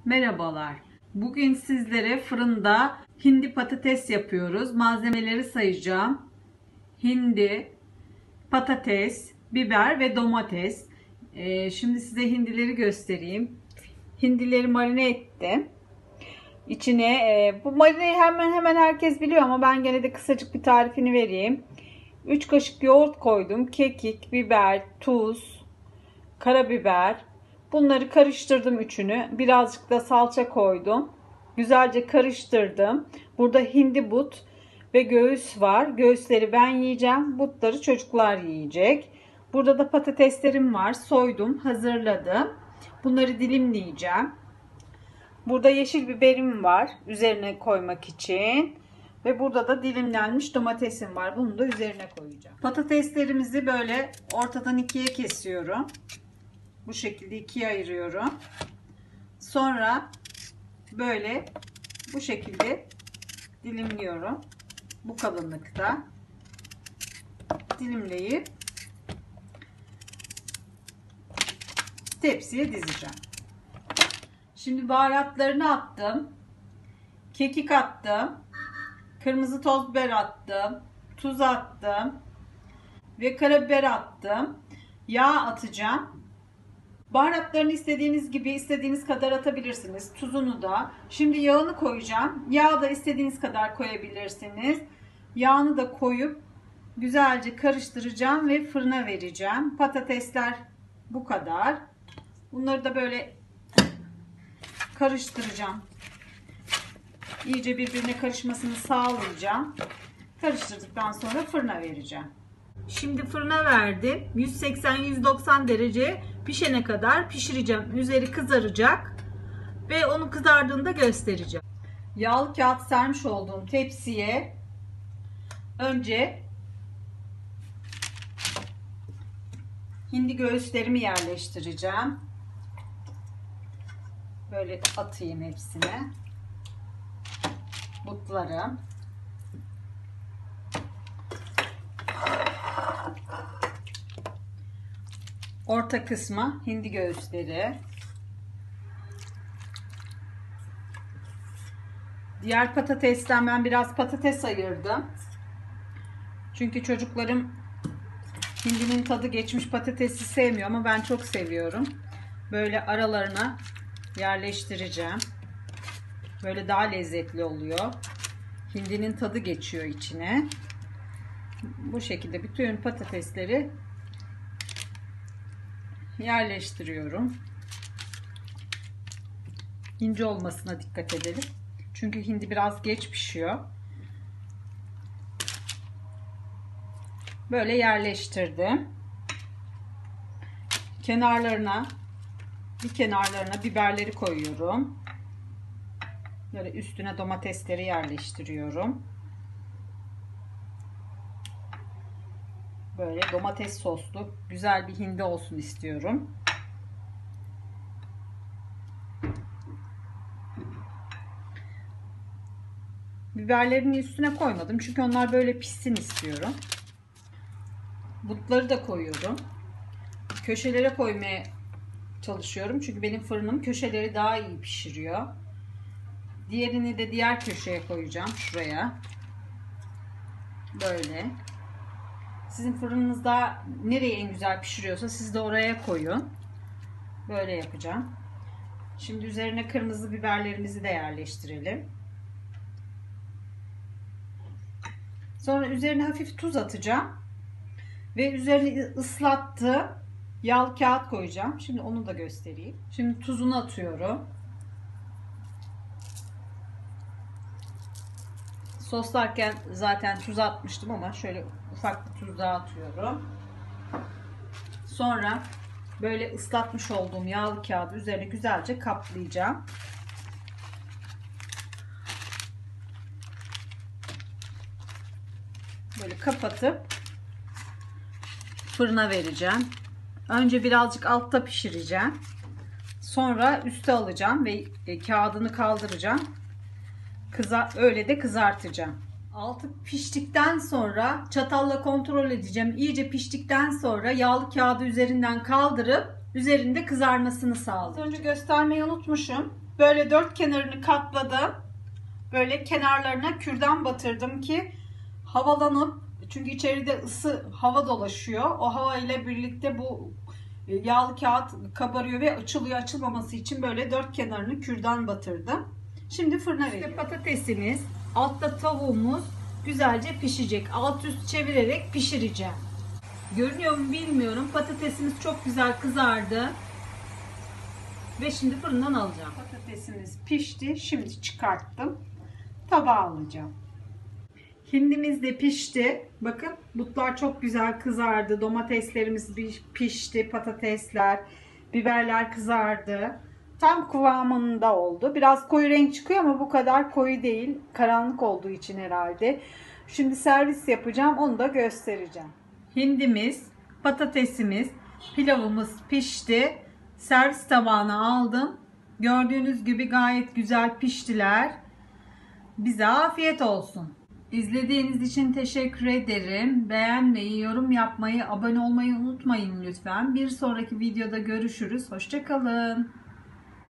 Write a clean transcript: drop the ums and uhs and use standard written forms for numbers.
Merhabalar. Bugün sizlere fırında hindi patates yapıyoruz. Malzemeleri sayacağım. Hindi, patates, biber ve domates. Şimdi size hindileri göstereyim. Hindileri marine ettim. İçine bu marineyi hemen herkes biliyor ama ben gene de kısacık bir tarifini vereyim. 3 kaşık yoğurt koydum. Kekik, biber, tuz, karabiber. Bunları karıştırdım üçünü. Birazcık da salça koydum. Güzelce karıştırdım. Burada hindi but ve göğüs var. Göğüsleri ben yiyeceğim. Butları çocuklar yiyecek. Burada da patateslerim var. Soydum, hazırladım. Bunları dilimleyeceğim. Burada yeşil biberim var. Üzerine koymak için. Ve burada da dilimlenmiş domatesim var. Bunu da üzerine koyacağım. Patateslerimizi böyle ortadan ikiye kesiyorum. Bu şekilde ikiye ayırıyorum. Sonra böyle bu şekilde dilimliyorum. Bu kalınlıkta dilimleyip tepsiye dizeceğim. Şimdi baharatlarını attım. Kekik attım. Kırmızı toz biber attım. Tuz attım. Ve karabiber attım. Yağ atacağım. Baharatlarını istediğiniz gibi istediğiniz kadar atabilirsiniz. Tuzunu da. Şimdi yağını koyacağım. Yağı da istediğiniz kadar koyabilirsiniz. Yağını da koyup güzelce karıştıracağım ve fırına vereceğim. Patatesler bu kadar. Bunları da böyle karıştıracağım. İyice birbirine karışmasını sağlayacağım. Karıştırdıktan sonra fırına vereceğim. Şimdi fırına verdim. 180-190 derece pişene kadar pişireceğim. Üzeri kızaracak ve onu kızardığında göstereceğim. Yağlı kağıt sermiş olduğum tepsiye önce hindi göğüslerimi yerleştireceğim. Böyle atayım hepsine. Butlarım. Orta kısma hindi göğüsleri. Diğer patatesten ben biraz patates ayırdım. Çünkü çocuklarım hindinin tadı geçmiş patatesi sevmiyor ama ben çok seviyorum. Böyle aralarına yerleştireceğim. Böyle daha lezzetli oluyor. Hindinin tadı geçiyor içine. Bu şekilde bütün patatesleri yerleştiriyorum. İnce olmasına dikkat edelim. Çünkü hindi biraz geç pişiyor. Böyle yerleştirdim. Kenarlarına biberleri koyuyorum. Böyle üstüne domatesleri yerleştiriyorum. Böyle domates soslu güzel bir hindi olsun istiyorum. Biberlerini üstüne koymadım çünkü onlar böyle pişsin istiyorum. Butları da koyuyorum. Köşelere koymaya çalışıyorum çünkü benim fırınım köşeleri daha iyi pişiriyor. Diğerini de diğer köşeye koyacağım, şuraya. Böyle. Sizin fırınınızda nereye en güzel pişiriyorsa siz de oraya koyun. Böyle yapacağım. Şimdi üzerine kırmızı biberlerimizi de yerleştirelim. Sonra üzerine hafif tuz atacağım. Ve üzerine ıslattığım yağlı kağıt koyacağım. Şimdi onu da göstereyim. Şimdi tuzunu atıyorum. Soslarken zaten tuz atmıştım ama şöyle ufak bir tuz daha atıyorum. Sonra böyle ıslatmış olduğum yağlı kağıdı üzerine güzelce kaplayacağım. Böyle kapatıp fırına vereceğim. Önce birazcık altta pişireceğim. Sonra üste alacağım ve kağıdını kaldıracağım. Öyle de kızartacağım. Altı piştikten sonra çatalla kontrol edeceğim. İyice piştikten sonra yağlı kağıdı üzerinden kaldırıp üzerinde kızarmasını sağlayacağım. Az önce göstermeyi unutmuşum. Böyle dört kenarını katladım. Böyle kenarlarına kürdan batırdım ki havalanıp, çünkü içeride hava dolaşıyor. O hava ile birlikte bu yağlı kağıt kabarıyor ve açılıyor. Açılmaması için böyle dört kenarını kürdan batırdım. Şimdi fırına veriyorum. Patatesimiz, altta tavuğumuz güzelce pişecek. Alt üst çevirerek pişireceğim. Görünüyor mu bilmiyorum. Patatesimiz çok güzel kızardı. Ve şimdi fırından alacağım. Patatesimiz pişti. Şimdi çıkarttım. Tabağa alacağım. Hindimiz de pişti. Bakın butlar çok güzel kızardı. Domateslerimiz pişti. Patatesler, biberler kızardı. Tam kıvamında oldu. Biraz koyu renk çıkıyor ama bu kadar koyu değil. Karanlık olduğu için herhalde. Şimdi servis yapacağım. Onu da göstereceğim. Hindimiz, patatesimiz, pilavımız pişti. Servis tabağına aldım. Gördüğünüz gibi gayet güzel piştiler. Bize afiyet olsun. İzlediğiniz için teşekkür ederim. Beğenmeyi, yorum yapmayı, abone olmayı unutmayın lütfen. Bir sonraki videoda görüşürüz. Hoşça kalın.